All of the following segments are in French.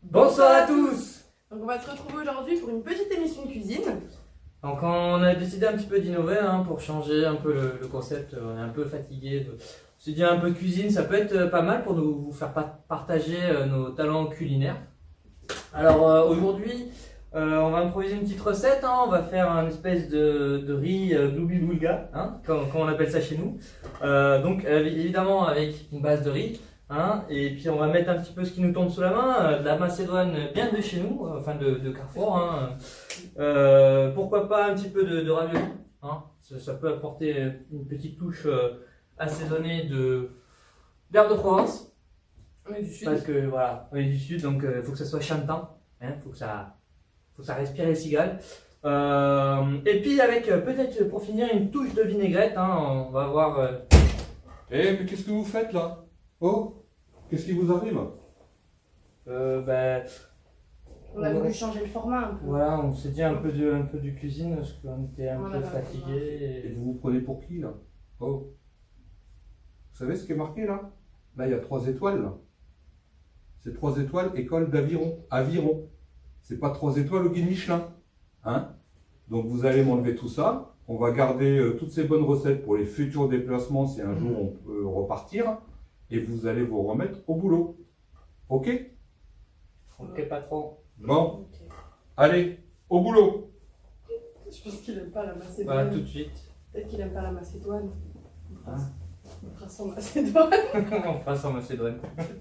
Bonsoir à tous. Donc on va se retrouver aujourd'hui pour une petite émission de cuisine. Donc on a décidé un petit peu d'innover pour changer un peu le concept. On est un peu fatigué. On s'est dit un peu de cuisine, ça peut être pas mal pour vous faire partager nos talents culinaires. Alors aujourd'hui, on va improviser une petite recette. On va faire une espèce de riz gloubi-boulga, comme on appelle ça chez nous. Donc évidemment avec une base de riz. Et puis on va mettre un petit peu ce qui nous tombe sous la main, de la macédoine bien de chez nous, enfin de Carrefour. Pourquoi pas un petit peu de ravioli. Ça peut apporter une petite touche assaisonnée d'herbe de Provence. On est du sud. Parce que voilà, on est du sud, donc il faut que ça soit chantant, faut que ça respire les cigales. Et puis avec peut-être pour finir une touche de vinaigrette, on va voir. Mais qu'est-ce que vous faites là? Oh, qu'est-ce qui vous arrive? On a voulu changer le format un peu. Voilà, on s'est dit un peu de cuisine parce qu'on était un peu Et fatigué. vous vous prenez pour qui là? Oh, vous savez ce qui est marqué là? Là, il y a 3 étoiles là. C'est 3 étoiles école d'aviron. Aviron. C'est pas 3 étoiles au guide Michelin. Donc vous allez m'enlever tout ça. On va garder toutes ces bonnes recettes pour les futurs déplacements si un jour on peut repartir. Et vous allez vous remettre au boulot. Ok? Ok, patron. Bon, allez, au boulot. Je pense qu'il aime pas la macédoine. Voilà, tout de suite. Peut-être qu'il aime pas la macédoine. Ah. On fera sans macédoine. On fera sans macédoine.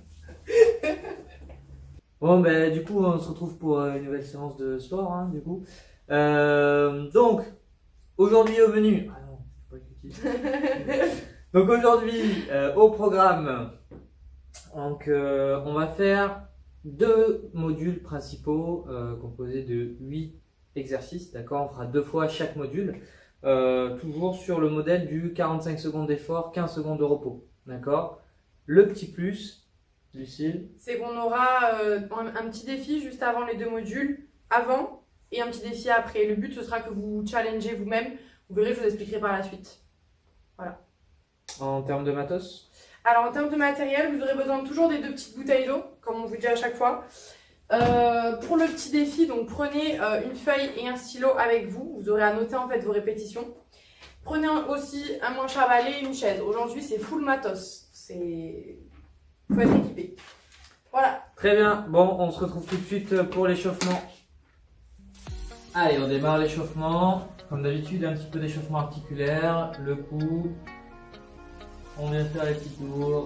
Bon, du coup, on se retrouve pour une nouvelle séance de sport, du coup. Donc, aujourd'hui au menu. Ah non, c'est pas utile. Donc aujourd'hui, au programme, donc, on va faire 2 modules principaux composés de 8 exercices. D'accord, on fera 2 fois chaque module. Toujours sur le modèle du 45 secondes d'effort, 15 secondes de repos. D'accord. Le petit plus, Lucille, C'est qu'on aura un petit défi juste avant les 2 modules, avant, et un petit défi après. Le but, ce sera que vous vous challengez vous-même. Vous verrez, je vous expliquerai par la suite. Voilà. en termes de matos. Alors en termes de matériel, vous aurez besoin toujours des 2 petites bouteilles d'eau, comme on vous dit à chaque fois. Pour le petit défi, donc prenez une feuille et un stylo avec vous. Vous aurez à noter en fait vos répétitions. Prenez aussi un manche à balai et une chaise. Aujourd'hui, c'est full matos. Faut être équipé. Voilà. Très bien, bon, on se retrouve tout de suite pour l'échauffement. Allez, on démarre l'échauffement. Comme d'habitude, un petit peu d'échauffement articulaire, le cou. On vient faire les petits tours.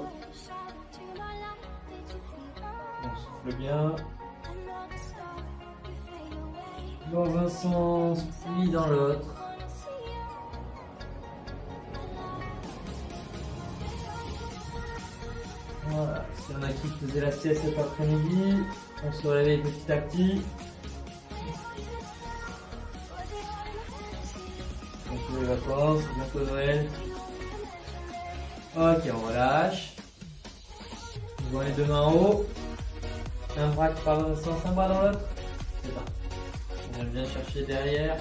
On souffle bien. Dans un sens, puis dans l'autre. Voilà, s'il y en a qui faisaient la sieste cet après-midi, on se réveille petit à petit. Donc les vacances, bientôt Noël. Ok, on relâche. On voit les 2 mains en haut. Un bras qui part dans un sens, un bras dans l'autre. C'est parti. On vient bien chercher derrière.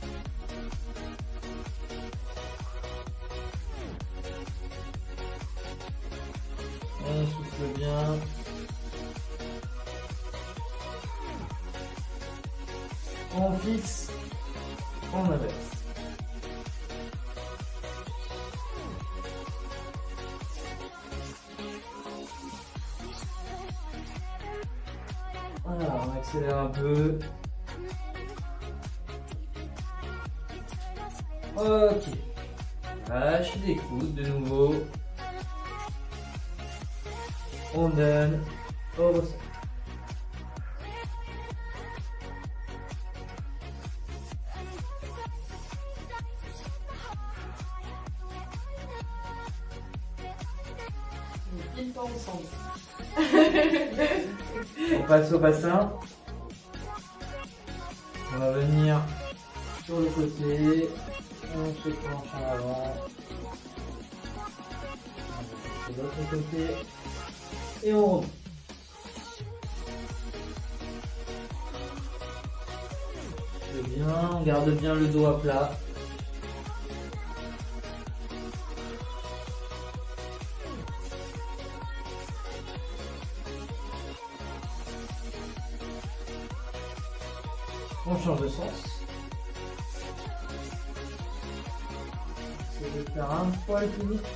On souffle bien. On fixe. On abaisse. Voilà, on accélère un peu. Ok. Lâche les coudes de nouveau. On donne au ressort. Pile pas ensemble. On passe au bassin. On va venir sur le côté. On se penche en avant. On va de l'autre côté. Et on remonte. C'est bien, on garde bien le dos à plat. On change de sens. Essayez de faire un poil plus vite.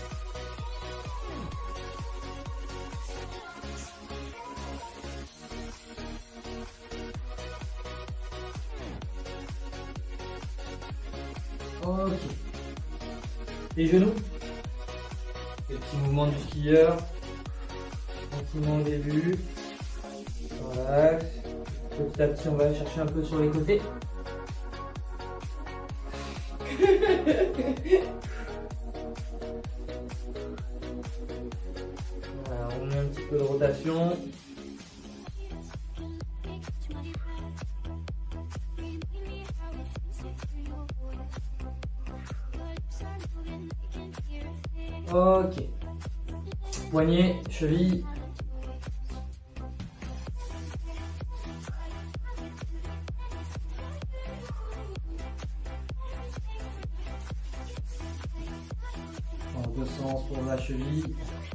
Ok. Les genoux. Les petits mouvements du skieur. Tranquillement au début. Relax. Petit à petit, on va aller chercher un peu sur les côtés. Voilà, on met un petit peu de rotation. Ok. Poignet, cheville. En deux sens pour la cheville.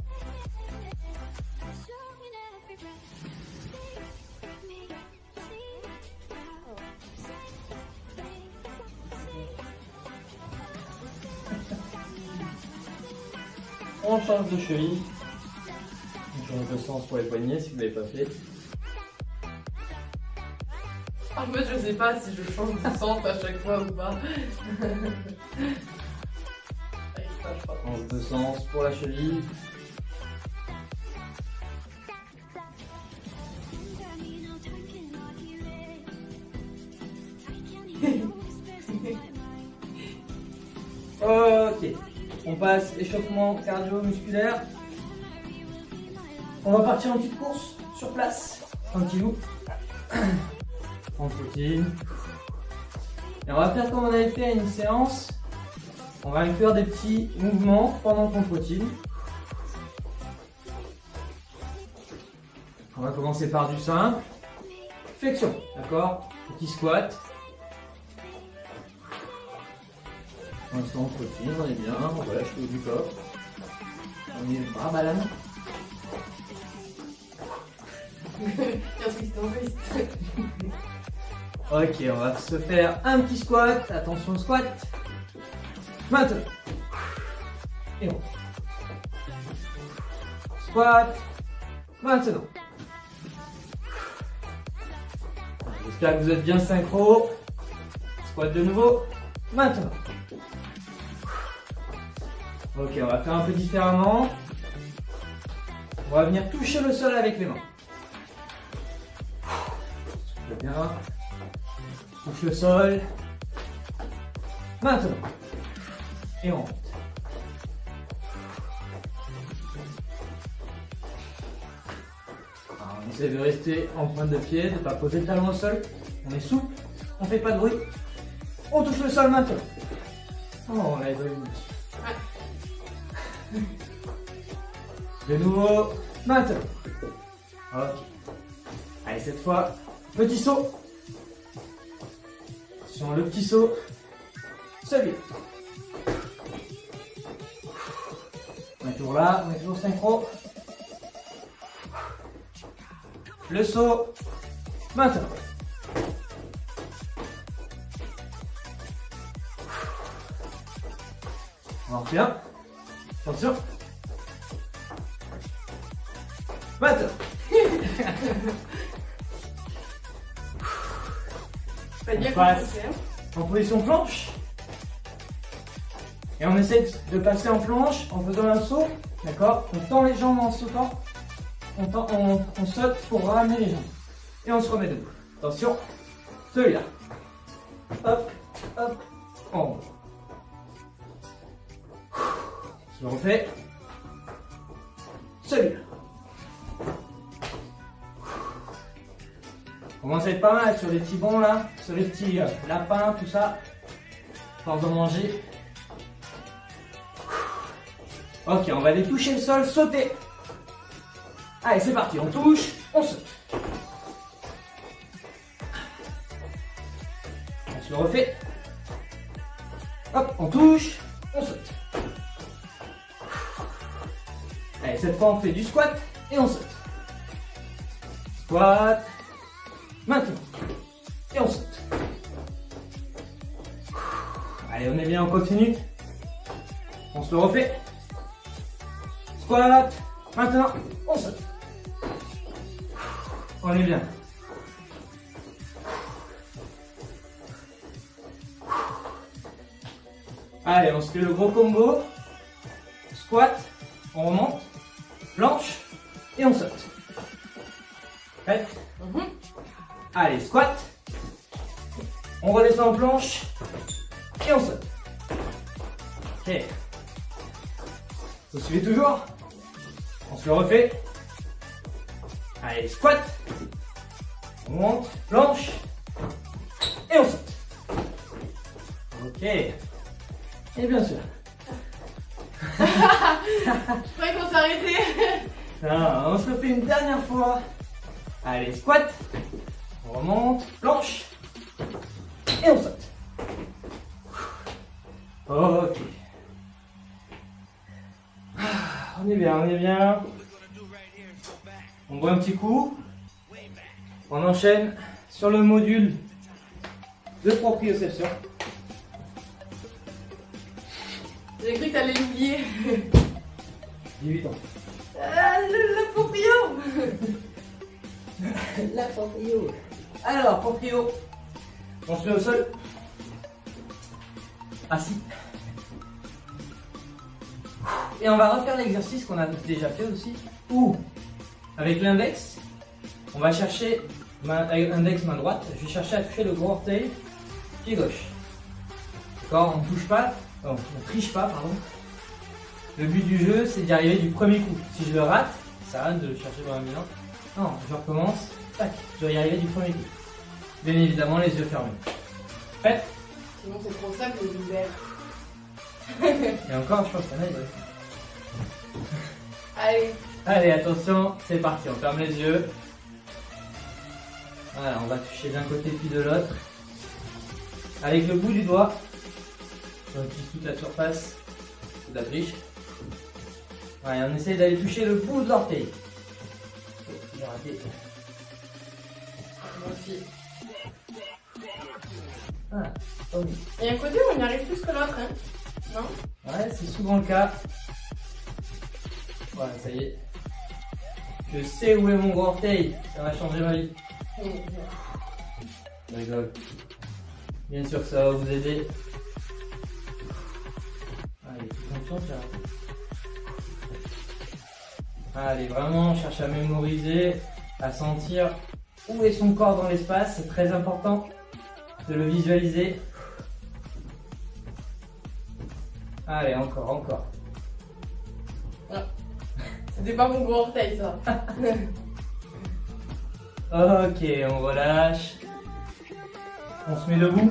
On change de cheville. On change de sens pour les poignets si vous ne l'avez pas fait. En fait, je sais pas si je change de sens à chaque fois ou pas. Change de sens pour la cheville. Ok. On passe échauffement cardio-musculaire. On va partir en petite course sur place. Tranquillou. Contre-routine. Et on va faire comme on avait fait à une séance. On va inclure des petits mouvements pendant contre-routine. On va commencer par du simple. Flexion, d'accord? Petit squat. On se contre-routine, on est bien, on va lâcher le haut du corps. On est bras banane. Ok, on va se faire un petit squat. Attention squat. Maintenant. Et on. Squat. Maintenant. J'espère que vous êtes bien synchro. Squat de nouveau. Maintenant. Ok, on va faire un peu différemment. On va venir toucher le sol avec les mains. Bien. Touche le sol. Maintenant. Et on monte. Alors, on essaie de rester en pointe de pied, de ne pas poser le talon au sol. On est souple, on ne fait pas de bruit. On touche le sol maintenant. Oh, on a évolué. De nouveau, maintenant. Ok. Allez, cette fois, petit saut. Sur le petit saut, celui-là. On est toujours là, on est toujours synchro. Le saut, maintenant. On en refait un. Attention. Maintenant. On passe en position planche. Et on essaie de passer en planche en faisant un saut. D'accord? On tend les jambes en sautant. On saute pour ramener les jambes. Et on se remet debout. Attention. Celui-là. Hop, hop, en haut. Je le refais. Celui-là. On commence à être pas mal sur les petits bons là, sur les petits lapins, tout ça. Force de manger. Ok, on va aller toucher le sol, sauter. Allez, c'est parti, on touche, on saute. On se le refait. Hop, on touche, on saute. Allez, cette fois on fait du squat et on saute. Squat. Maintenant. Et on saute. Allez, on est bien, on continue. On se le refait. Squat. Maintenant, on saute. On est bien. Allez, on se fait le gros combo. Squat, on remonte, planche et on saute. Prête? Allez, squat. On redescend en planche et on saute. Ok. Vous suivez toujours? On se le refait. Allez, squat. On monte, planche et on saute. Ok. Et bien sûr. Je croyais qu'on s'arrêtait. Non, on se le fait une dernière fois. Allez, squat. On remonte, planche et on saute. Ok. On est bien, on est bien. On boit un petit coup. On enchaîne sur le module de proprioception. J'ai cru que t'allais l'oublier. 18 ans. Le proprio. La proprio. Alors, proprio. On se met au sol. Assis. Et on va refaire l'exercice qu'on a déjà fait aussi. Où, avec l'index, on va chercher, avec l'index main droite, je vais chercher à toucher le gros orteil, pied gauche. D'accord, on ne touche pas, on ne triche pas, pardon. Le but du jeu, c'est d'y arriver du premier coup. Si je le rate, ça arrête de le chercher dans la main. Non, je recommence, tac, je dois y arriver du premier coup. Bien évidemment, les yeux fermés. Prête? Sinon, c'est trop simple de l'hiver. Et encore, je pense qu'il y en a, ouais. Allez. Allez, attention, c'est parti, on ferme les yeux. Voilà, on va toucher d'un côté puis de l'autre. Avec le bout du doigt, on utilise toute la surface de la triche. Voilà, on essaye d'aller toucher le bout de l'orteil. Oh, j'ai raté. Moi aussi. Ah, oh oui. Il y a un côté où on y arrive plus que l'autre, hein? Non? Ouais, c'est souvent le cas. Voilà, ça y est. Je sais où est mon gros orteil. Ça va changer ma vie. Je rigole. Bien sûr que ça va vous aider. Allez, confiance là. Allez, vraiment, cherche à mémoriser, à sentir où est son corps dans l'espace. C'est très important de le visualiser. Allez, encore, encore. C'était pas mon gros orteil, ça. Ok, on relâche. On se met debout.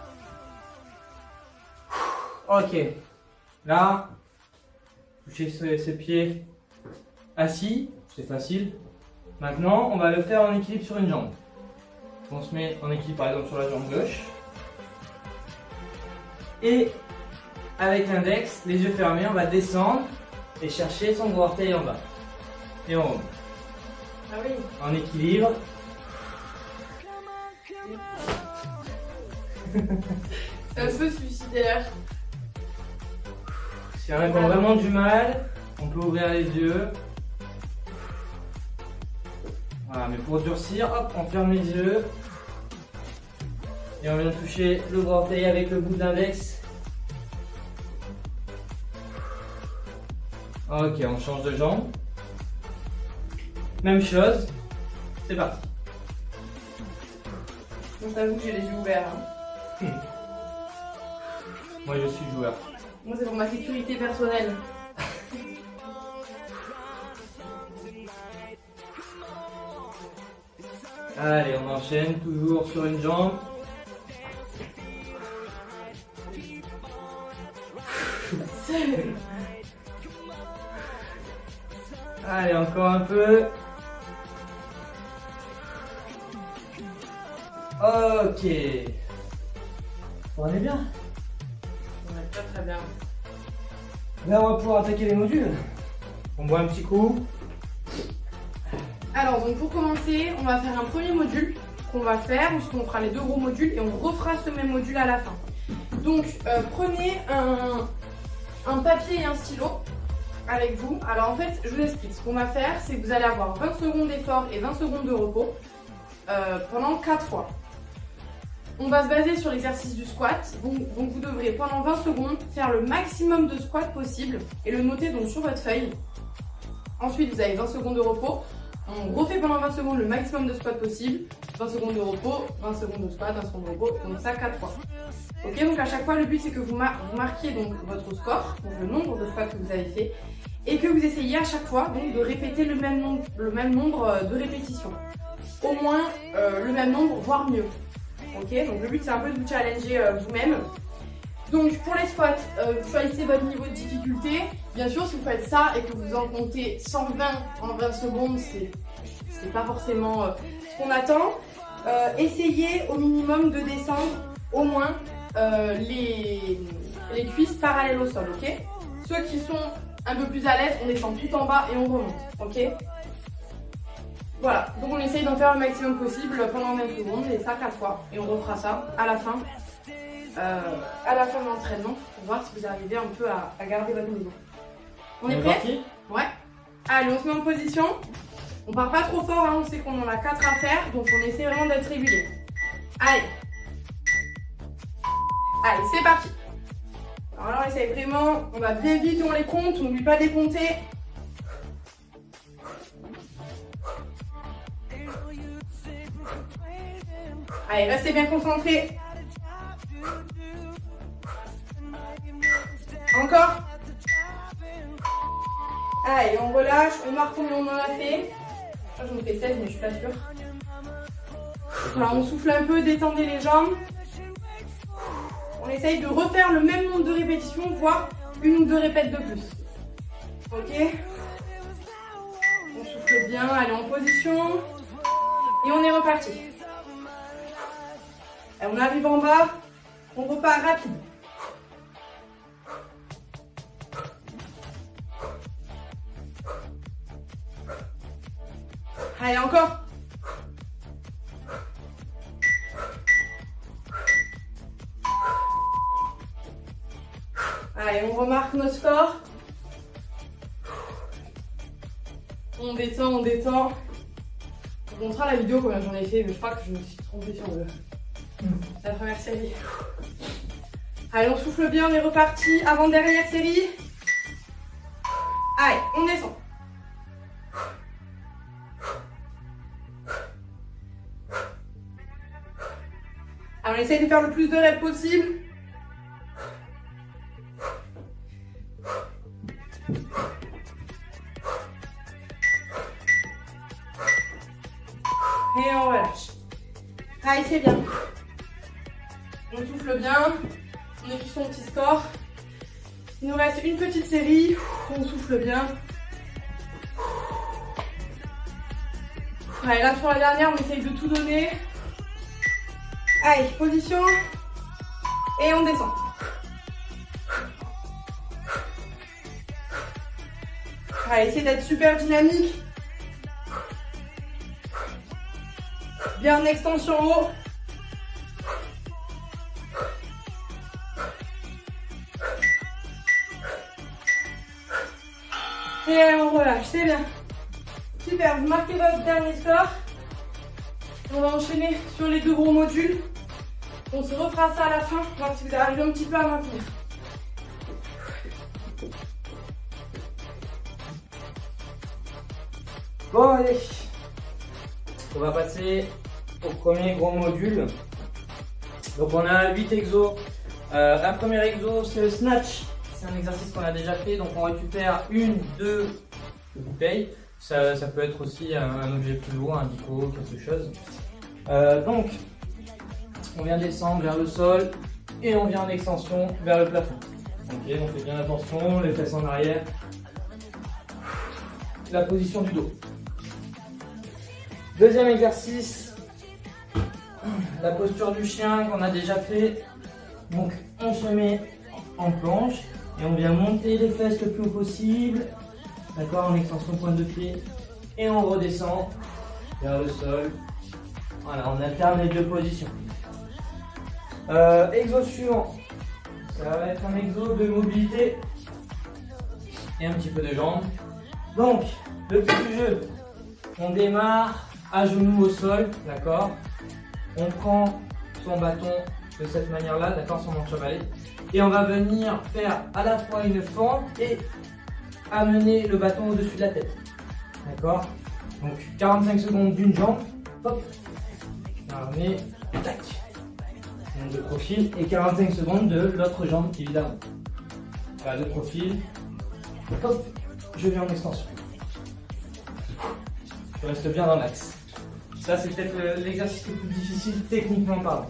Ok. Là, toucher ses pieds assis, c'est facile. Maintenant, on va le faire en équilibre sur une jambe. On se met en équilibre par exemple sur la jambe gauche. Et avec l'index, les yeux fermés, on va descendre et chercher son gros orteil en bas. Et on remonte. Ah oui. En équilibre. C'est un peu suicidaire. Si on a vraiment du mal, on peut ouvrir les yeux. Voilà, mais pour durcir, hop, on ferme les yeux. Et on vient toucher le gros orteil avec le bout de l'index. Ok, on change de jambe. Même chose. C'est parti. Donc t'avoue que j'ai les yeux ouverts. Hein. Moi je suis joueur. Moi c'est pour ma sécurité personnelle. Allez, on enchaîne toujours sur une jambe. Allez, encore un peu. Ok. On est bien. On est très très bien. Là, on va pouvoir attaquer les modules. On boit un petit coup. Alors donc pour commencer, on va faire un premier module qu'on va faire, ensuite on fera les deux gros modules et on refera ce même module à la fin. Donc prenez un papier et un stylo avec vous. Alors en fait, je vous explique. Ce qu'on va faire, c'est que vous allez avoir 20 secondes d'effort et 20 secondes de repos pendant 4 fois. On va se baser sur l'exercice du squat. Donc vous devrez pendant 20 secondes faire le maximum de squats possible et le noter donc sur votre feuille. Ensuite, vous avez 20 secondes de repos. On refait pendant 20 secondes le maximum de squats possible. 20 secondes de repos, 20 secondes de squat, 20 secondes de repos. Donc ça 4 fois. Ok, donc à chaque fois, le but c'est que vous marquiez donc votre score, donc le nombre de squats que vous avez fait, et que vous essayez à chaque fois donc de répéter le même nombre de répétitions. Au moins le même nombre, voire mieux. Ok, donc le but c'est un peu de vous challenger vous-même. Donc pour les squats, vous choisissez votre niveau de difficulté. Bien sûr, si vous faites ça et que vous en comptez 120 en 20 secondes, c'est pas forcément ce qu'on attend. Essayez au minimum de descendre au moins les cuisses parallèles au sol, ok? Ceux qui sont un peu plus à l'aise, on descend tout en bas et on remonte, ok? Voilà, donc on essaye d'en faire le maximum possible pendant 20 secondes et ça 4 fois. Et on refera ça à la fin de l'entraînement pour voir si vous arrivez un peu à garder votre niveau. On est prêt? Ouais. Allez, on se met en position. On part pas trop fort, hein, on sait qu'on en a 4 à faire, donc on essaie vraiment d'être régulier. Allez. Allez, c'est parti. Alors là, on essaye vraiment, on va bien vite, on les compte, on n'oublie pas de les compter. Allez, restez bien concentrés. Encore. Allez, on relâche, on marque combien on en a fait. J'en ai fait 16, mais je suis pas sûre. Voilà, on souffle un peu, détendez les jambes. On essaye de refaire le même nombre de répétitions, voire 1 ou 2 répètes de plus. Ok. On souffle bien, allez en position. Et on est reparti. Allez, on arrive en bas, on repart rapide. Allez, encore. Allez, on remarque nos scores. On détend, on détend. Je vous montrerai la vidéo combien j'en ai fait, mais je crois que je me suis trompée sur la première série. Allez, on souffle bien, on est reparti. Avant-dernière série. Allez, on descend. Alors, on essaye de faire le plus de reps possible. Et on relâche. Allez, c'est bien. On souffle bien. On écrit son petit score. Il nous reste une petite série. On souffle bien. Allez, là sur la dernière, on essaye de tout donner. Allez, position. Et on descend. Allez, essayez d'être super dynamique. Bien en extension haut. Et on relâche, c'est bien. Super, vous marquez votre dernier score. On va enchaîner sur les 2 gros modules. On se refera ça à la fin, voir si vous arrivez un petit peu à maintenir. Bon, allez. On va passer au premier gros module. Donc on a 8 exos. Un premier exo, c'est le snatch. C'est un exercice qu'on a déjà fait. Donc on récupère 1, 2 bouteilles. Ça peut être aussi un objet plus lourd, un dico, quelque chose. Donc on vient descendre vers le sol et on vient en extension vers le plafond. Ok, on fait bien attention, les fesses en arrière. La position du dos. Deuxième exercice, la posture du chien qu'on a déjà fait. Donc on se met en planche et on vient monter les fesses le plus haut possible. D'accord, en extension pointe de pied. Et on redescend vers le sol. Voilà, on alterne les 2 positions. Exo suivant, Ça va être un exo de mobilité et un petit peu de jambes. Donc, le but du jeu, on démarre à genoux au sol, d'accord? On prend son bâton de cette manière-là, d'accord, son manche à balai. Et on va venir faire à la fois une fente et amener le bâton au-dessus de la tête. D'accord? Donc 45 secondes d'une jambe, hop, armé, tac, de profil, et 45 secondes de l'autre jambe évidemment. Voilà, de profil, hop, je viens en extension. Je reste bien dans l'axe. Ça c'est peut-être l'exercice le plus difficile techniquement parlant.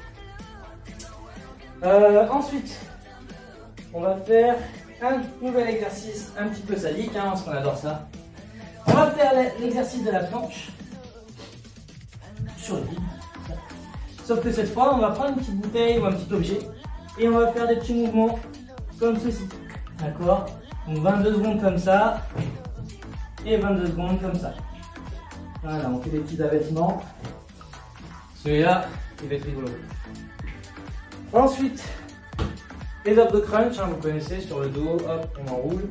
Ensuite, on va faire un nouvel exercice un petit peu sadique, hein, parce qu'on adore ça. On va faire l'exercice de la planche sur le vide. Sauf que cette fois, on va prendre une petite bouteille ou un petit objet et on va faire des petits mouvements comme ceci. D'accord? Donc 22 secondes comme ça et 22 secondes comme ça. Voilà, on fait des petits abaissements. Celui-là, il va être rigolo. Ensuite, les abdos crunch, hein, vous connaissez, sur le dos, hop, on enroule.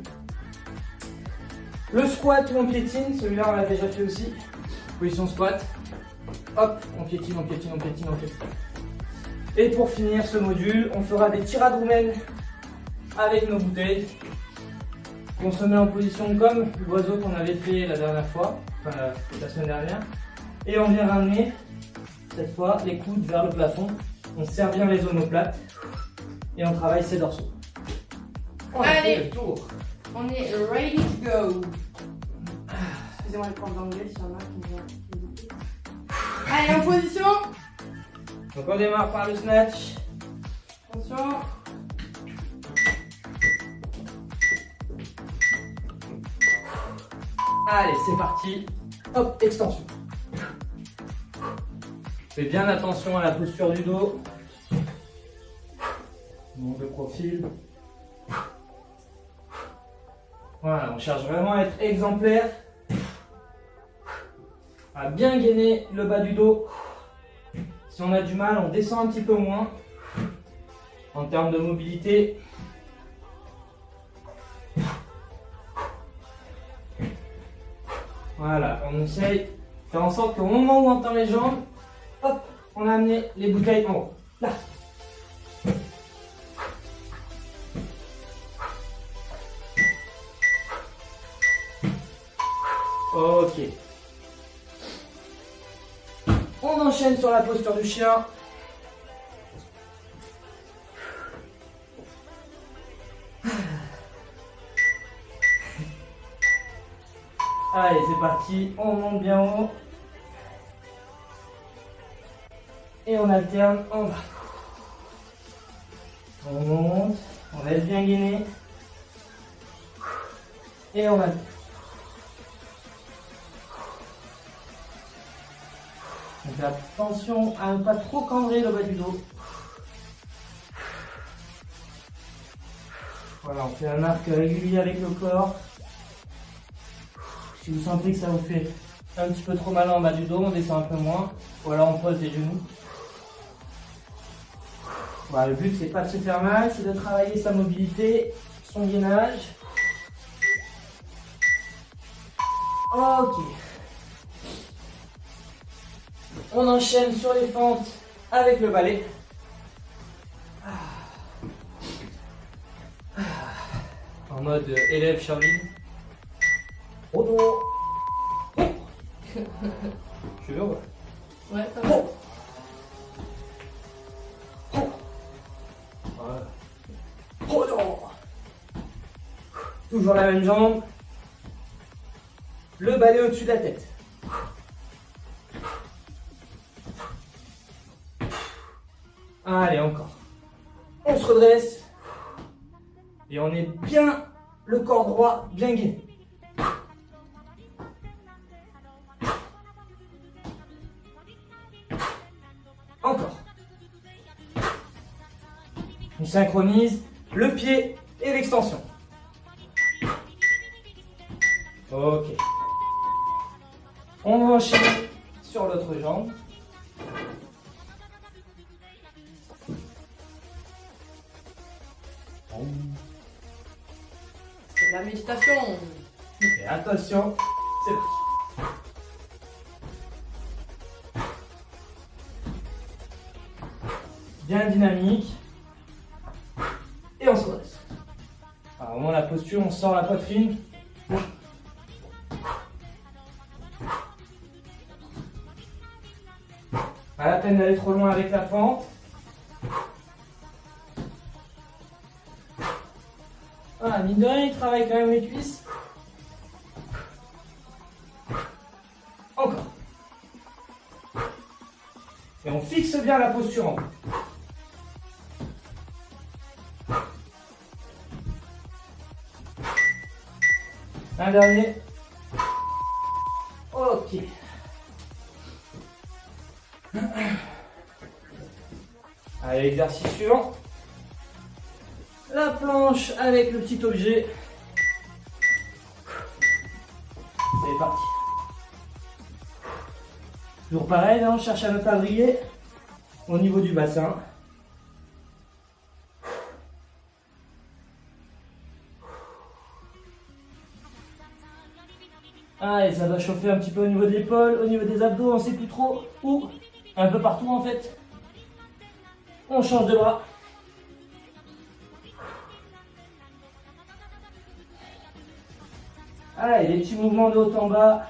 Le squat où on piétine, celui-là on l'a déjà fait aussi. Position squat, hop, on piétine, on piétine, on piétine, on piétine. Et pour finir ce module, on fera des tirades roumaines avec nos bouteilles. On se met en position comme l'oiseau qu'on avait fait la dernière fois, enfin la semaine dernière. Et on vient ramener, cette fois, les coudes vers le plafond. On serre bien les omoplates et on travaille ses dorsaux. On a fait le tour. On est ready to go. Excusez-moi le prof d'anglais s'il y en a qui vont. Allez, en position. Donc on démarre par le snatch. Attention. Allez, c'est parti. Hop, extension. Fais bien attention à la posture du dos. Monte de profil. Voilà, on cherche vraiment à être exemplaire. À bien gainer le bas du dos. Si on a du mal, on descend un petit peu moins. En termes de mobilité. Voilà, on essaye de faire en sorte qu'au moment où on tend les jambes, hop, on a amené les bouteilles en haut. Là. Ok. On enchaîne sur la posture du chien. Allez, c'est parti. On monte bien haut. Et on alterne en bas. On monte. On laisse bien gainer. Et on alterne. On fait attention à ne pas trop cambrer le bas du dos. Voilà, on fait un arc régulier avec le corps. Si vous sentez que ça vous fait un petit peu trop mal en bas du dos, on descend un peu moins. Ou alors on pose les genoux. Voilà, le but c'est pas de se faire mal, c'est de travailler sa mobilité, son gainage. Ok. On enchaîne sur les fentes avec le balai. En mode élève cheerlead. Retour. Tu veux, ouais. Ouais, ça va. Toujours la même jambe. Le balai au-dessus de la tête. Allez, encore. On se redresse. Et on est bien le corps droit, bien gainé. Encore. On synchronise le pied et l'extension. Ok. On va enchaîner sur l'autre jambe. la méditation. Et attention, c'est parti. Bien dynamique. Et on se redresse. Alors, vraiment la posture, on sort la poitrine. Pas la peine d'aller trop loin avec la fente. Voilà, mine de rien, il travaille quand même les cuisses. Encore. Et on fixe bien la posture en haut. Un dernier. Ok. Allez, exercice suivant. La planche avec le petit objet. C'est parti. Toujours pareil, là, on cherche à ne pas vriller au niveau du bassin. Allez, ça va chauffer un petit peu au niveau de l'épaule, au niveau des abdos, on ne sait plus trop où. Un peu partout en fait. On change de bras. Allez, les petits mouvements de haut en bas.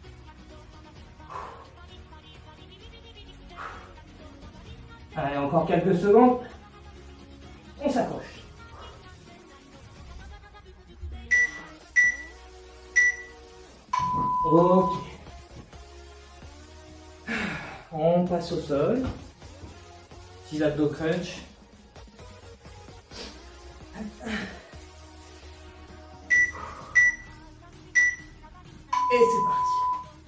Allez, encore quelques secondes. On s'accroche. Ok. On passe au sol. Petit abdos crunch. Et c'est parti.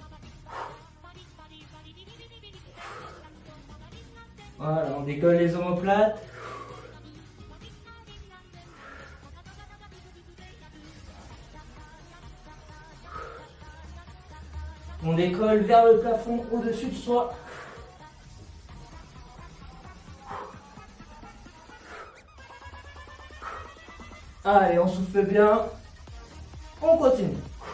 Voilà, on décolle les omoplates. On décolle vers le plafond au-dessus de soi. Allez, on souffle bien. On continue.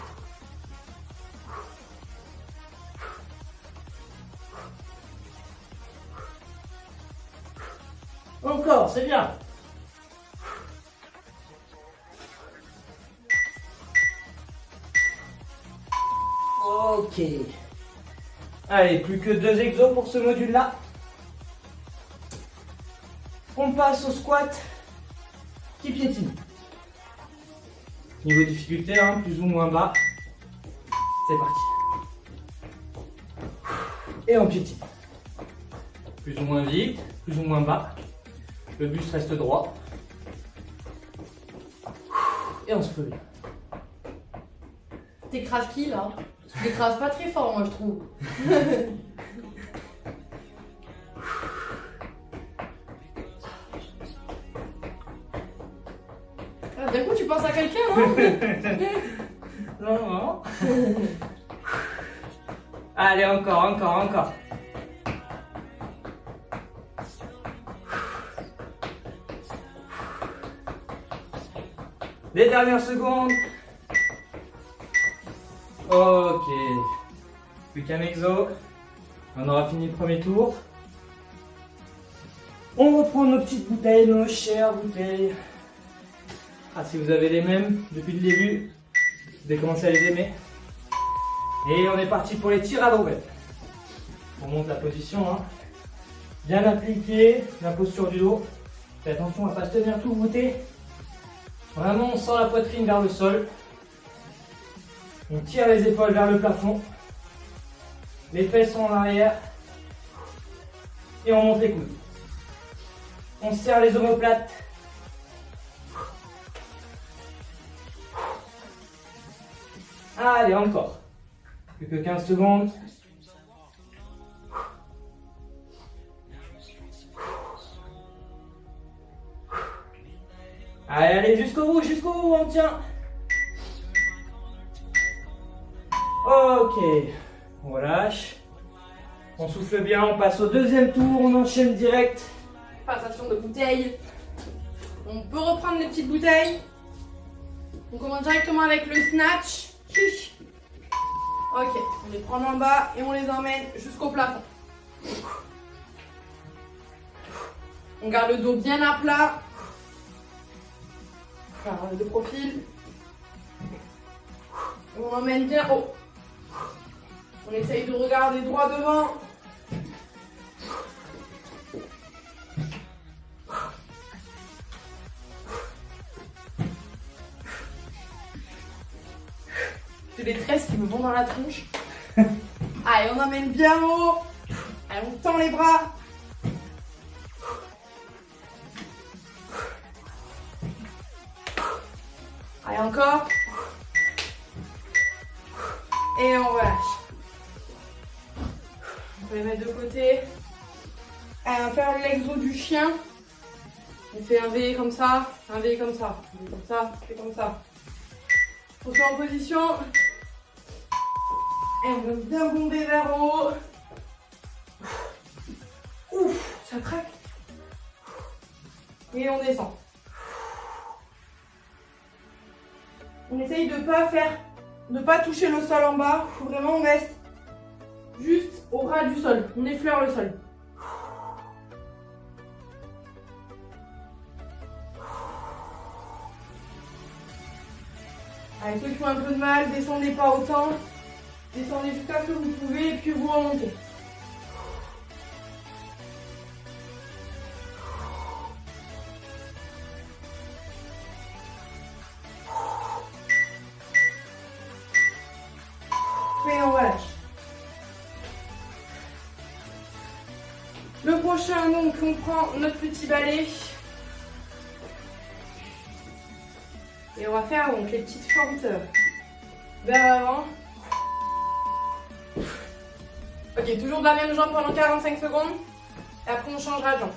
Encore, c'est bien. Ok. Allez, plus que 2 exos pour ce module-là. On passe au squat qui piétine. Niveau difficulté, hein, plus ou moins bas. C'est parti. Et on piétine. Plus ou moins vite, plus ou moins bas. Le buste reste droit. Et on se fait bien. T'écrases qui là? Tu t'écrases pas très fort, moi je trouve. Ah, d'un coup, tu penses à quelqu'un, non? Non, non. Allez, encore. Les dernières secondes. Ok. Plus qu'un exo. On aura fini le premier tour. On reprend nos petites bouteilles, nos chères bouteilles. Ah, si vous avez les mêmes depuis le début, vous devez commencer à les aimer. Et on est parti pour les tirs à l'envers. On monte la position. Hein. Bien appliqué, la posture du dos. Faites attention à ne pas se tenir tout voûté. Vraiment, on sent la poitrine vers le sol. On tire les épaules vers le plafond. Les fesses sont en arrière. Et on monte les coudes. On serre les omoplates. Allez, encore. Plus que 15 secondes. Allez, jusqu'au bout, on tient. Ok, on relâche. On souffle bien, on passe au deuxième tour, on enchaîne direct. Passation de bouteilles. On peut reprendre les petites bouteilles. On commence directement avec le snatch. Chiche. Ok, on les prend en bas et on les emmène jusqu'au plafond. On garde le dos bien à plat. Alors, de profil. On emmène bien haut. On essaye de regarder droit devant. J'ai les tresses qui me vont dans la tronche. Allez, on emmène bien haut. Allez, on tend les bras. Allez, encore. Et on relâche. On peut les mettre de côté. Allez, on va faire l'exo du chien. On fait un V comme ça, un V comme ça, un V comme ça, et comme ça. On se met en position. Et on veut bien bomber vers le haut. Ouf, ça craque. Et on descend. On essaye de pas toucher le sol en bas. Faut vraiment on reste juste au ras du sol. On effleure le sol. Allez, ceux qui ont un peu de mal, descendez pas autant. Descendez jusqu'à ce que vous pouvez et puis vous remontez. Et on relâche. Le prochain, donc, on prend notre petit balai. Et on va faire donc les petites fentes vers l'avant. Ok, toujours de la même jambe pendant 45 secondes. Et après on changera de jambe.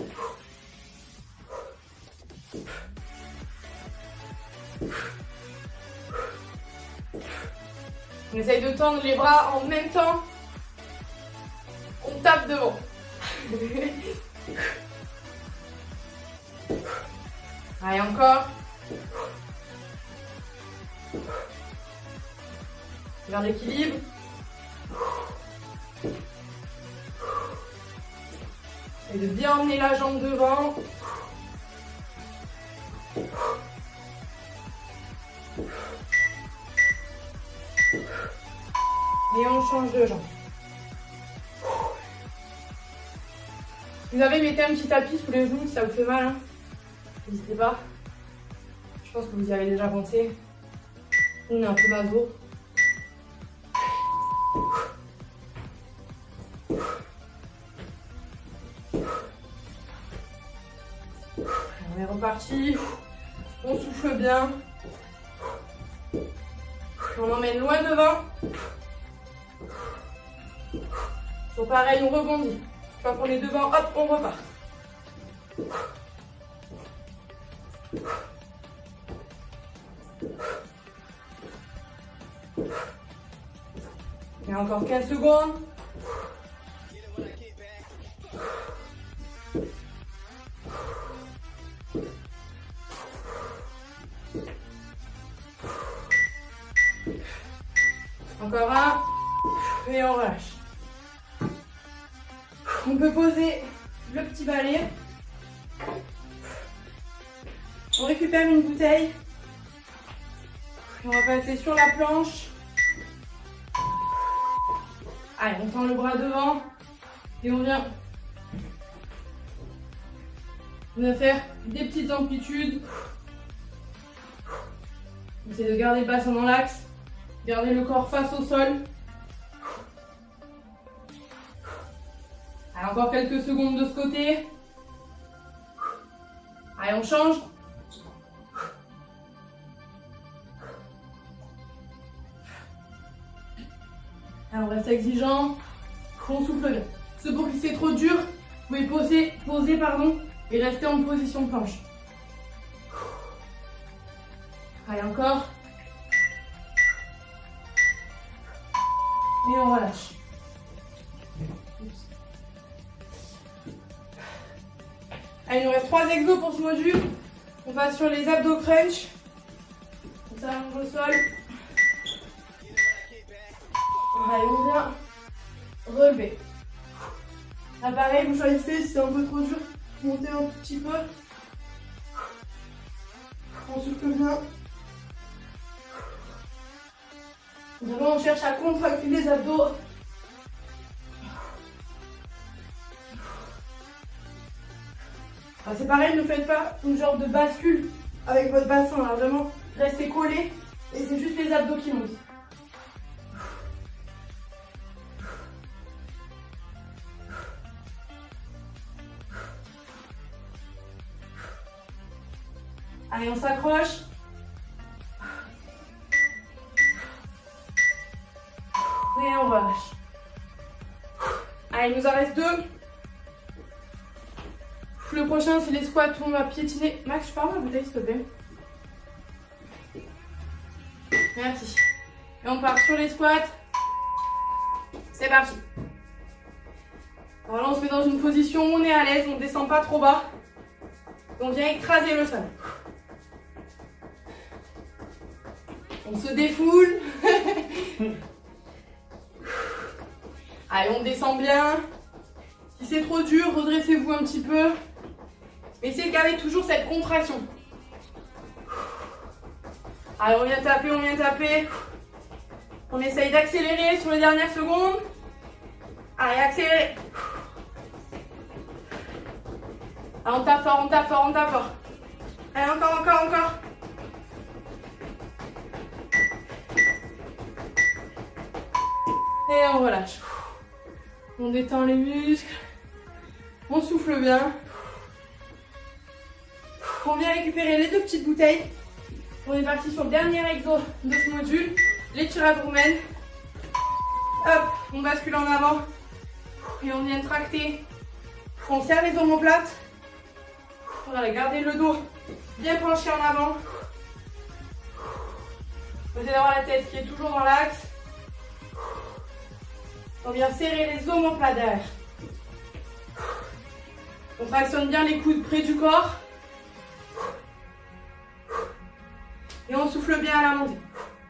On essaye de tendre les bras en même temps. On tape devant. Allez, encore. Garde l'équilibre. Et de bien emmener la jambe devant. Et on change de jambe. Vous avez mettez un petit tapis sous les genoux si ça vous fait mal. Hein. N'hésitez pas. Je pense que vous y avez déjà pensé. On est un peu maso. On est reparti. On souffle bien. On emmène loin devant. Toujours pareil, on rebondit. Une fois qu'on est devant, hop, on repart. Et encore 15 secondes. Encore un. Et on relâche. On peut poser le petit balai. On récupère une bouteille. On va passer sur la planche. Allez, on tend le bras devant. Et on vient faire des petites amplitudes. On essaie de garder le bassin dans l'axe. Gardez le corps face au sol. Allez, encore quelques secondes de ce côté. Allez, on change. Allez, on reste exigeant. On souffle bien. Ceux pour qui c'est trop dur, vous pouvez poser et rester en position de planche. Allez, encore. Et on relâche. Allez, il nous reste 3 exos pour ce module. On passe sur les abdos crunch. On s'allonge au sol. Allez, on vient relever. Là pareil, vous choisissez si c'est un peu trop dur, montez un tout petit peu. On souffle bien. Vraiment, on cherche à contracter les abdos. C'est pareil, ne faites pas une genre de bascule avec votre bassin. Là. Vraiment, restez collés et c'est juste les abdos qui montent. Allez, on s'accroche. Et on relâche. Allez, il nous en reste 2. Le prochain, c'est les squats où on va piétiner. Max, je parle ma bouteille, s'il te plaît. Merci. Et on part sur les squats. C'est parti. Alors là, on se met dans une position où on est à l'aise, on ne descend pas trop bas. On vient écraser le sol. On se défoule. Allez, on descend bien. Si c'est trop dur, redressez-vous un petit peu. Essayez de garder toujours cette contraction. Allez, on vient taper, on vient taper. On essaye d'accélérer sur les dernières secondes. Allez, accélérez. Allez, on tape fort, on tape fort, on tape fort. Allez, encore, encore, encore. Et on relâche. On détend les muscles. On souffle bien. On vient récupérer les 2 petites bouteilles. On est parti sur le dernier exo de ce module, l'étirade roumaine. Hop, on bascule en avant. Et on vient tracter. On serre les omoplates. On va garder le dos bien penché en avant. Vous allez avoir la tête qui est toujours dans l'axe. On vient serrer les omoplates derrière. On tractionne bien les coudes près du corps. Et on souffle bien à la montée.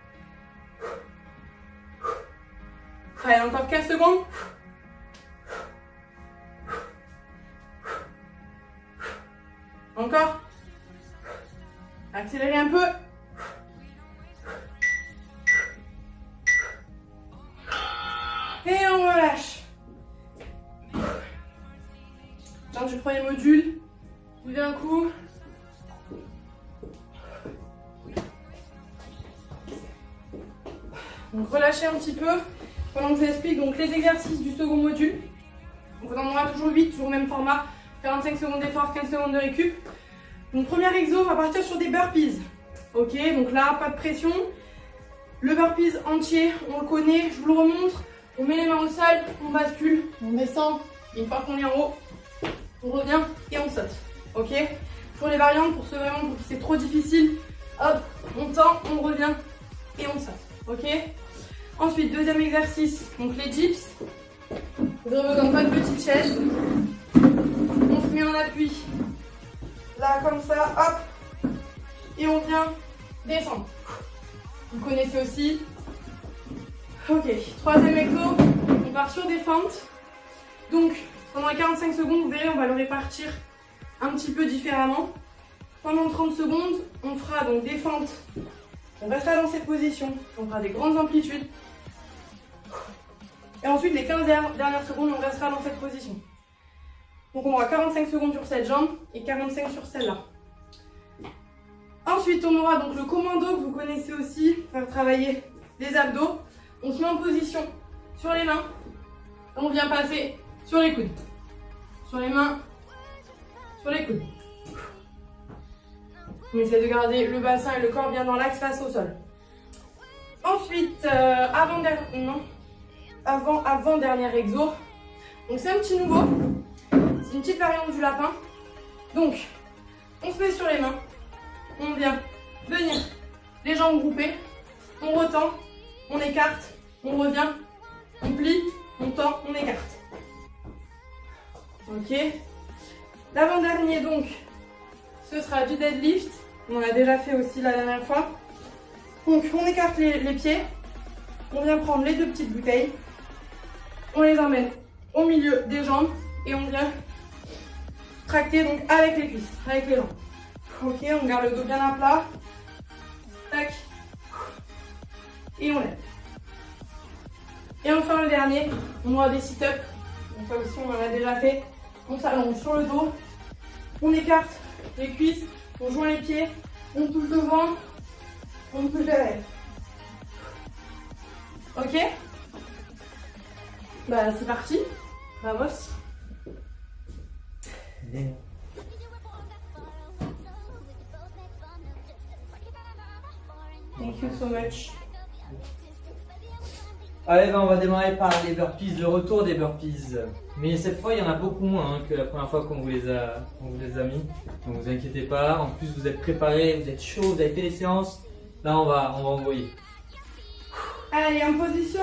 Allez, encore 15 secondes. Encore. Accélérez un peu. Et on relâche. Change du premier module. Tout d'un coup. Donc relâchez un petit peu pendant que je vous explique donc les exercices du second module. Donc on en aura toujours 8, toujours le même format. 45 secondes d'effort, 15 secondes de récup. Donc premier exo, on va partir sur des burpees. Ok, donc là, pas de pression. Le burpees entier, on le connaît, je vous le remontre. On met les mains au sol, on bascule, on descend. Et une fois qu'on est en haut, on revient et on saute. Ok, pour les variantes, pour ceux vraiment pour qui c'est trop difficile, hop, on tend, on revient et on saute. Ok. Ensuite, deuxième exercice, donc les dips. Vous aurez besoin de votre petite chaise. On se met en appui. Là, comme ça, hop. Et on vient descendre. Vous connaissez aussi. Ok, troisième exo, on part sur des fentes. Donc, pendant les 45 secondes, vous verrez, on va le répartir un petit peu différemment. Pendant 30 secondes, on fera donc des fentes. On restera dans cette position. On fera des grandes amplitudes. Et ensuite, les 15 dernières secondes, on restera dans cette position. Donc, on aura 45 secondes sur cette jambe et 45 sur celle-là. Ensuite, on aura donc le commando que vous connaissez aussi, faire travailler les abdos. On se met en position sur les mains. On vient passer sur les coudes. Sur les mains, sur les coudes. On essaie de garder le bassin et le corps bien dans l'axe face au sol. Ensuite, avant-dernier exo. Donc c'est un petit nouveau. C'est une petite variante du lapin. Donc, on se met sur les mains. On vient venir les jambes groupées. On retend, on écarte, on revient, on plie, on tend, on écarte. Ok. L'avant-dernier donc, ce sera du deadlift. On en a déjà fait aussi la dernière fois. Donc on écarte les pieds, on vient prendre les 2 petites bouteilles, on les emmène au milieu des jambes et on vient tracter donc avec les cuisses, avec les jambes. Ok, on garde le dos bien à plat. Tac. Et on lève. Et enfin le dernier, on aura des sit-ups. Donc ça aussi on en a déjà fait. On s'allonge sur le dos, on écarte les cuisses, on joint les pieds, on touche devant, on touche derrière. Ok? Bah c'est parti, vamos. Thank you so much. Allez, ben on va démarrer par les burpees, le retour des burpees. Mais cette fois, il y en a beaucoup moins hein, que la première fois qu'on vous les a mis. Donc vous inquiétez pas. En plus, vous êtes préparés, vous êtes chaud, vous avez fait les séances. Là, on va envoyer. Allez, en position.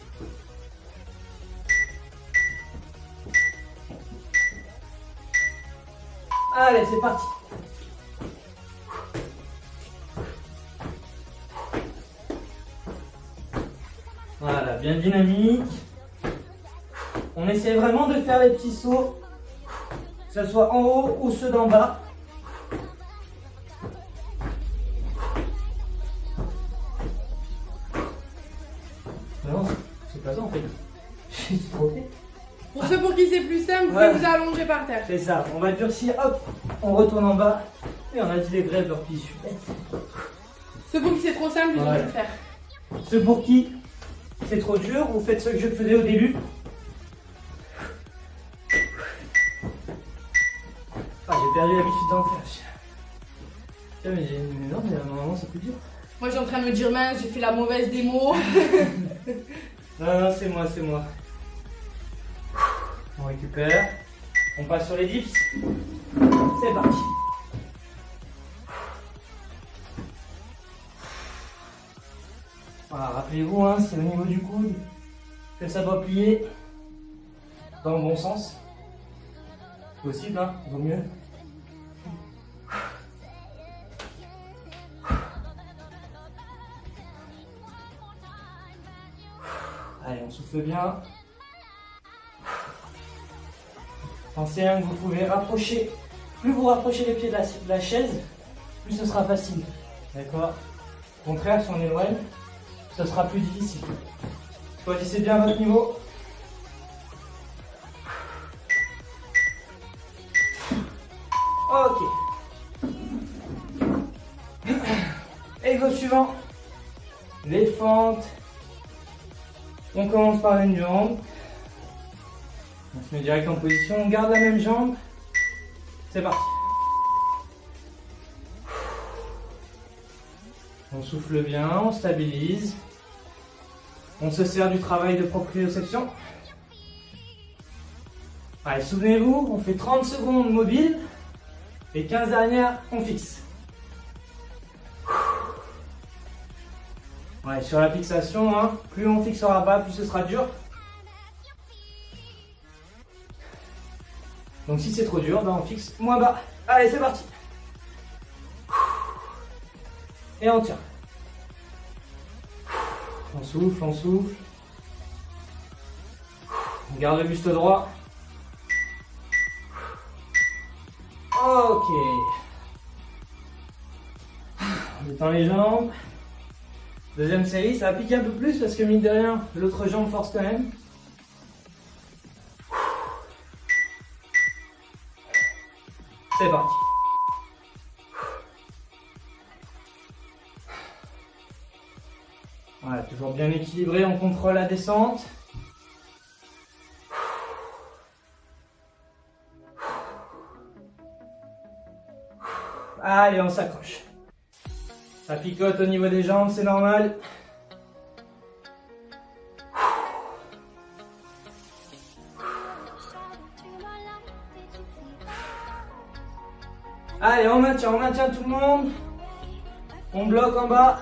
Allez, c'est parti. Voilà, bien dynamique. On essaie vraiment de faire les petits sauts, que ce soit en haut ou ceux d'en bas. Non, c'est pas ça en fait. J'ai trop fait. Pour ceux pour qui c'est plus simple, vous pouvez vous allonger par terre. C'est ça, on va durcir, hop, on retourne en bas. Et on a dit les vrais burpees, je suis bête. Ceux pour qui c'est trop simple, ils ont dû le faire. Ceux pour qui c'est trop dur, vous faites ce que je faisais au début. Ah, j'ai perdu l'habitude d'en faire. Tiens, mais non, mais normalement c'est plus dur. Moi, je suis en train de me dire, mince, j'ai fait la mauvaise démo. Non, c'est moi, c'est moi. On récupère. On passe sur les dips. C'est parti. Voilà, rappelez-vous, hein, c'est au niveau du coude que ça doit plier dans le bon sens. Possible, hein, vaut mieux. Allez, on souffle bien. Pensez hein, que vous pouvez rapprocher. Plus vous rapprochez les pieds de la chaise, plus ce sera facile. D'accord? Au contraire, si on éloigne, ce sera plus difficile. Choisissez bien votre niveau. Ok. Exo suivant. Les fentes. On commence par une jambe. On se met direct en position. On garde la même jambe. C'est parti. On souffle bien, on stabilise. On se sert du travail de proprioception. Allez, souvenez-vous, on fait 30 secondes mobile. Les 15 dernières, on fixe. Ouais, sur la fixation, hein, plus on fixera pas, plus ce sera dur. Donc si c'est trop dur, ben on fixe moins bas. Allez, c'est parti. Et on tient. On souffle, on souffle. On garde le buste droit. Ok. On détend les jambes. Deuxième série, ça va piquer un peu plus parce que mine de rien, l'autre jambe force quand même. C'est parti. Voilà, toujours bien équilibré, on contrôle la descente. Allez, on s'accroche. Ça picote au niveau des jambes, c'est normal. Allez, on maintient tout le monde. On bloque en bas.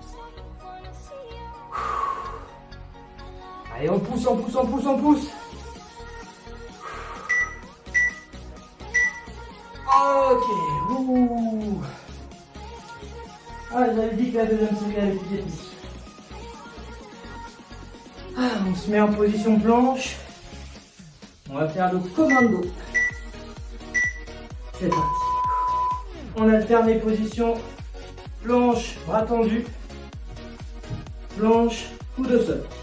Allez, on pousse, on pousse, on pousse, on pousse. Ok. Ouh. Ah, j'avais dit que la deuxième série allait piquer plus. Ah, on se met en position planche. On va faire le commando. C'est parti. On alterne les positions. Planche, bras tendus. Planche, coude au sol.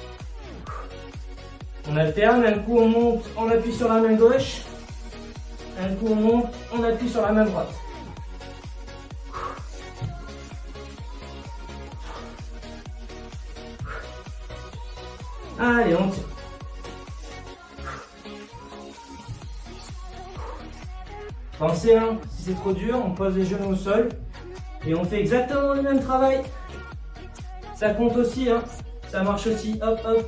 On alterne, un coup on monte, on appuie sur la main gauche. Un coup on monte, on appuie sur la main droite. Allez, on tire. Pensez, hein, si c'est trop dur, on pose les genoux au sol et on fait exactement le même travail. Ça compte aussi, hein, ça marche aussi. Hop, hop.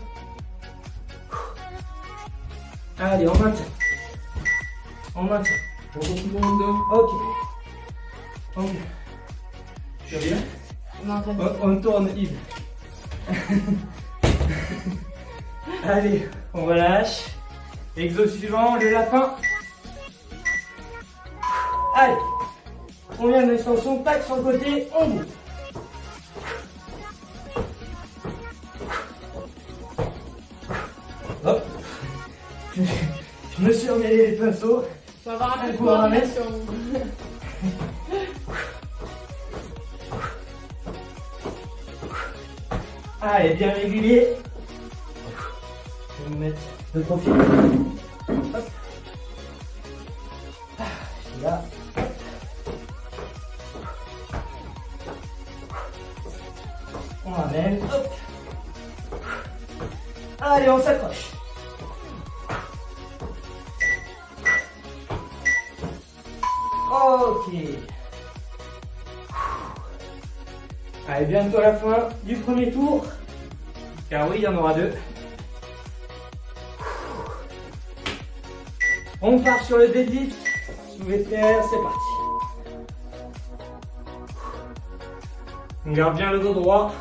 Allez, on maintient. On maintient. Bonjour tout le monde. Ok. Ok. Tu vas bien? On tourne, Yves. Allez, on relâche. Exo suivant, le lapin. Allez. On vient d'extension, tac sur le côté, on bouge. Hop. Je me suis emmêlé les pinceaux. On va avoir un peu de Pour la coordination. Allez, bien régulier. Je vais me mettre de profil. Hop. Là. On ramène. Hop. Allez, on s'accroche. Ok. Allez, bientôt à la fin du premier tour. Car oui, il y en aura deux. On part sur le deadlift. Soulevé de terre, c'est parti. On garde bien le dos droit.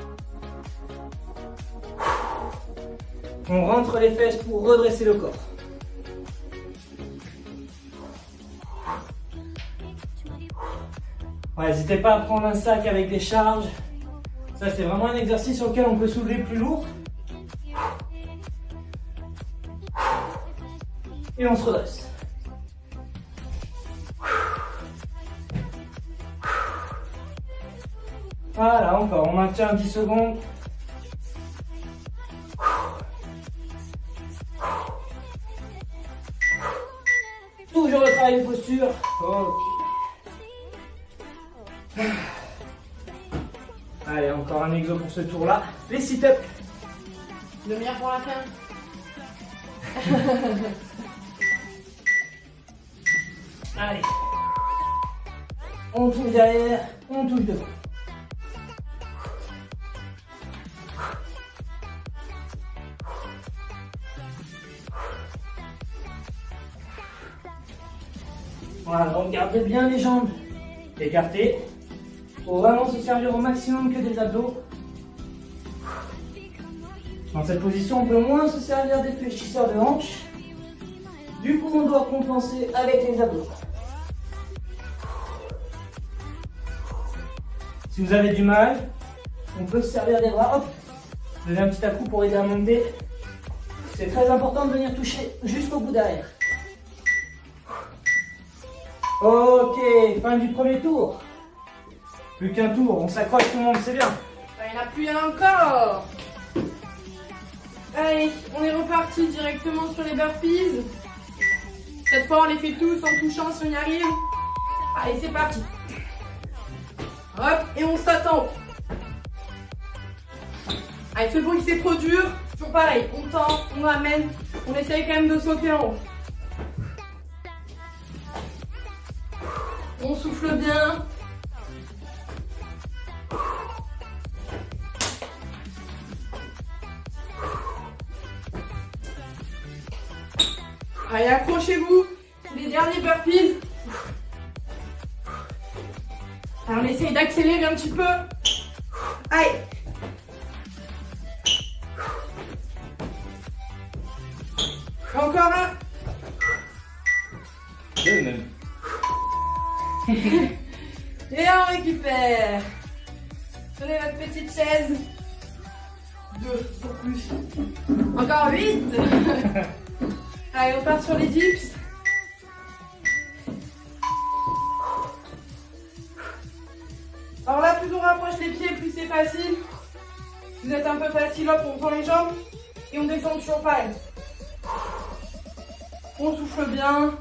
On rentre les fesses pour redresser le corps. Ouais, n'hésitez pas à prendre un sac avec des charges. Ça, c'est vraiment un exercice sur lequel on peut soulever plus lourd. Et on se redresse. Voilà, encore, on maintient 10 secondes. Toujours le travail de posture. Ok. Allez, encore un exo pour ce tour-là. Les sit-ups. Le meilleur pour la fin. Allez. On touche derrière, on touche devant. Voilà, donc gardez bien les jambes écartées. Faut vraiment se servir au maximum que des abdos. Dans cette position, on peut moins se servir des fléchisseurs de hanches. Du coup, on doit compenser avec les abdos. Si vous avez du mal, on peut se servir des bras. Hop, donner un petit à-coup pour aider à monter. C'est très important de venir toucher jusqu'au bout derrière. Ok, fin du premier tour. Plus qu'un tour, on s'accroche tout le monde, c'est bien. Il n'y en a plus, il y en a encore. Allez, on est reparti directement sur les burpees. Cette fois, on les fait tous en touchant si on y arrive. Allez, c'est parti. Hop, et on s'attend. Allez, ce bruit, c'est trop dur. Toujours pareil, on tend, on ramène. On essaye quand même de sauter en haut. On souffle bien. Allez, accrochez-vous. C'est les derniers burpees. Alors, on essaye d'accélérer un petit peu. Allez. Encore un. Deux même. Et on récupère. Prenez votre petite chaise. 2 pour plus. Encore 8. Allez, on part sur les dips. Alors là, plus on rapproche les pieds, plus c'est facile. Vous êtes un peu facile, hop, on prend les jambes et on descend toujours pareil. On souffle bien.